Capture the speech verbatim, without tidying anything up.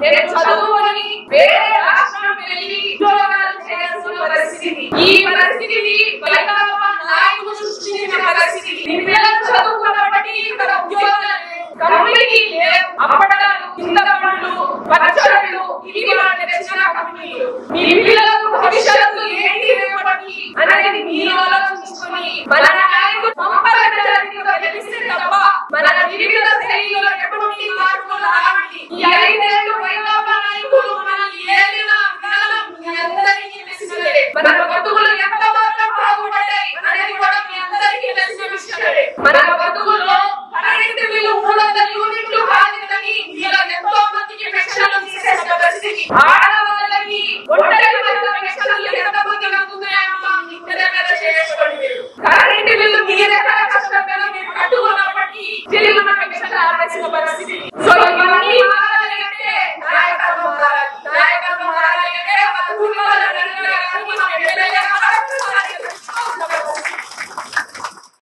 నేను చదువుకొని వేరే రాష్ట్రం వెళ్ళి ఉద్యోగాలు చేయాల్సిన పరిస్థితి. ఈ పరిస్థితిని వైకాపా నాయకులు సృష్టించిన పరిస్థితి. పిల్లలు చదువుకున్నప్పటికీ ఇక్కడ ఉద్యోగాలు కంపెనీ లేవు. అప్పడాలు, చింతపండ్లు, పచ్చళ్ళు ఇవి వాళ్ళు తెచ్చిన కంపెనీలు. మీ పిల్లలకు భవిష్యత్తు ఏంటి రేపటికి అనేది మీరు ఆలోచించుకొని మన నాయకులు సంపర్కతలో గెలిస్తే తప్ప మన జీవిత శైలిలో ఎటువంటి మార్పులు రావాలి. ఈ ఐదేళ్లు వైకాపా నాయకులు మనల్ని ఏలిన విధానం మీ అందరికీ తెలిసినదే. మన బతుకులు ఎంత మాత్రం బాగుపడ్డాయి అనేది కూడా మీ అందరికీ తెలిసిన విషయమే. మన బతుకుల్లో కరెంటు బిల్లు మూడు వందల యూనిట్లు కాదని ఇలా ఎంతో మందికి పెన్షన్లు తీసేసిన పరిస్థితి. ఆడవాళ్ళకి ఒంటరి మహిళల పెన్షన్లు ఎంత మందికి అందుతున్నాయమ్మా ఇంతదగ్గర చేసుకోండి. కరెంటు బిల్లు మీరెక్కడ కష్టపడి మీరు కట్టుకున్నప్పటికీ చెల్లిన పెన్షన్లు ఆపేసిన పరిస్థితి. సో ఇవన్నీ మారాలి అంటే నాయకత్వం మారాలి. నాయకత్వం మారాలి అంటే మన కుటుంబాల